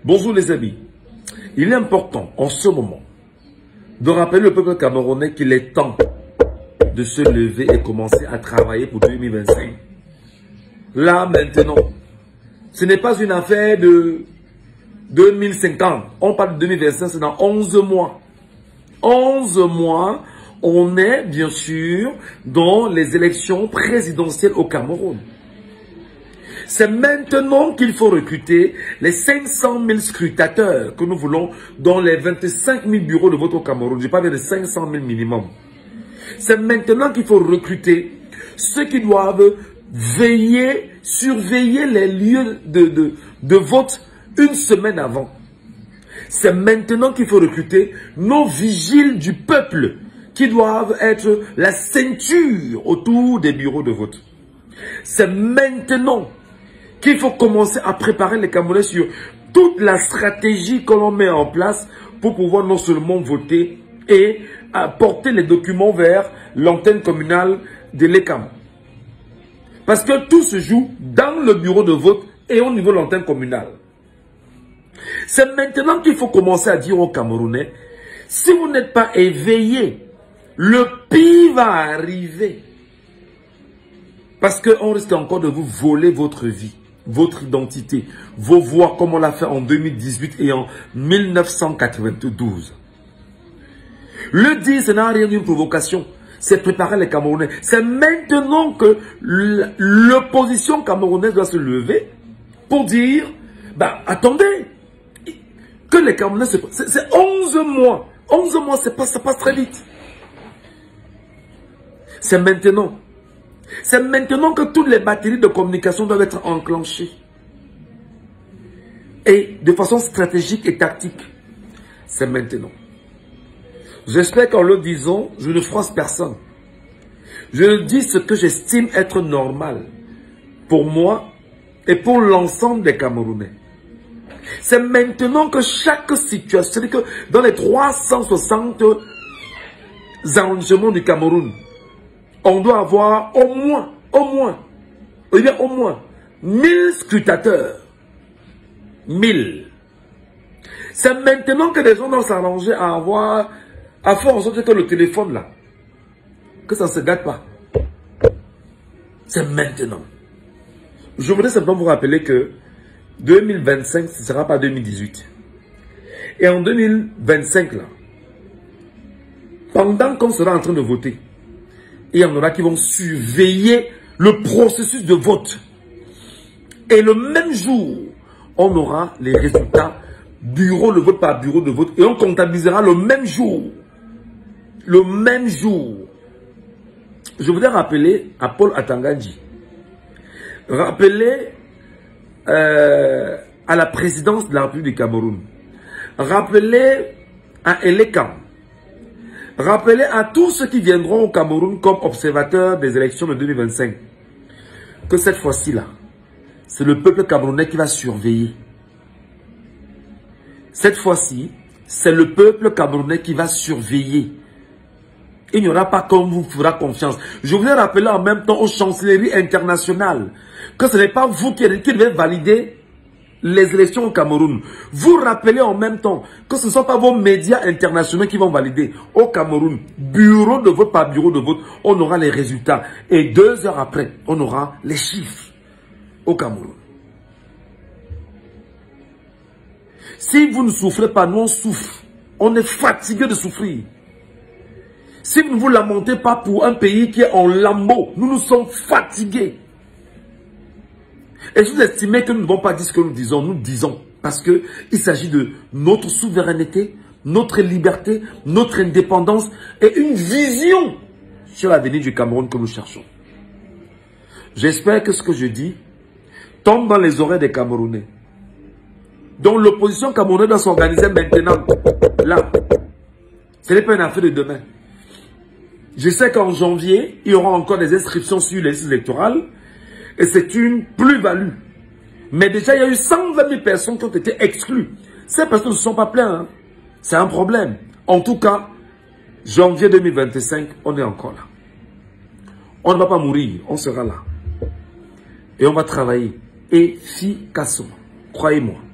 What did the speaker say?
Bonjour les amis. Il est important en ce moment de rappeler le peuple camerounais qu'il est temps de se lever et commencer à travailler pour 2025. Là, maintenant, ce n'est pas une affaire de 2050. On parle de 2025, c'est dans 11 mois. 11 mois, on est bien sûr dans les élections présidentielles au Cameroun. C'est maintenant qu'il faut recruter les 500 000 scrutateurs que nous voulons dans les 25 000 bureaux de vote au Cameroun. Je parle de 500 000 minimum. C'est maintenant qu'il faut recruter ceux qui doivent veiller, surveiller les lieux de vote une semaine avant. C'est maintenant qu'il faut recruter nos vigiles du peuple qui doivent être la ceinture autour des bureaux de vote. C'est maintenant qu'il faut commencer à préparer les Camerounais sur toute la stratégie que l'on met en place pour pouvoir non seulement voter et porter les documents vers l'antenne communale de l'ECAM. Parce que tout se joue dans le bureau de vote et au niveau de l'antenne communale. C'est maintenant qu'il faut commencer à dire aux Camerounais, si vous n'êtes pas éveillés, le pire va arriver. Parce qu'on risque encore de vous voler votre vie, votre identité, vos voix comme on l'a fait en 2018 et en 1992. Le dire, ce n'a rien d'une provocation. C'est préparer les Camerounais. C'est maintenant que l'opposition camerounaise doit se lever pour dire, bah attendez, que les Camerounais se... C'est 11 mois. 11 mois, ça passe très vite. C'est maintenant. C'est maintenant que toutes les batteries de communication doivent être enclenchées. Et de façon stratégique et tactique. C'est maintenant. J'espère qu'en le disant, je ne froisse personne. Je dis ce que j'estime être normal pour moi et pour l'ensemble des Camerounais. C'est maintenant que chaque situation, c'est-à-dire que dans les 360 arrondissements du Cameroun, on doit avoir au moins 1000 scrutateurs. 1000. C'est maintenant que les gens doivent s'arranger à faire en sorte que le téléphone là, que ça ne se gâte pas. C'est maintenant. Je voudrais simplement vous rappeler que 2025, ce ne sera pas 2018. Et en 2025 là, pendant qu'on sera en train de voter, il y en aura qui vont surveiller le processus de vote. Et le même jour, on aura les résultats bureau de vote par bureau de vote. Et on comptabilisera le même jour. Le même jour. Je voudrais rappeler à Paul Atangandji. Rappeler à la présidence de la République du Cameroun. Rappeler à Elekam. Rappeler à tous ceux qui viendront au Cameroun comme observateurs des élections de 2025 que cette fois-ci là, c'est le peuple camerounais qui va surveiller. Cette fois-ci, c'est le peuple camerounais qui va surveiller. Il n'y aura pas comme vous fera confiance. Je voulais rappeler en même temps aux chancelleries internationales que ce n'est pas vous qui devez valider les élections au Cameroun. Vous rappelez en même temps que ce ne sont pas vos médias internationaux qui vont valider. Au Cameroun, bureau de vote par bureau de vote, on aura les résultats. Et 2 heures après, on aura les chiffres au Cameroun. Si vous ne souffrez pas, nous on souffre. On est fatigué de souffrir. Si vous ne vous lamentez pas pour un pays qui est en lambeaux, nous sommes fatigués. Et si vous estimez que nous ne devons pas dire ce que nous disons. Parce qu'il s'agit de notre souveraineté, notre liberté, notre indépendance et une vision sur l'avenir du Cameroun que nous cherchons. J'espère que ce que je dis tombe dans les oreilles des Camerounais. Donc l'opposition camerounaise doit s'organiser maintenant. Là. Ce n'est pas une affaire de demain. Je sais qu'en janvier, il y aura encore des inscriptions sur les listes électorales. Et c'est une plus-value. Mais déjà, il y a eu 120 000 personnes qui ont été exclues. Ces personnes ne se sont pas plaintes. Hein. C'est un problème. En tout cas, janvier 2025, on est encore là. On ne va pas mourir. On sera là. Et on va travailler efficacement. Croyez-moi.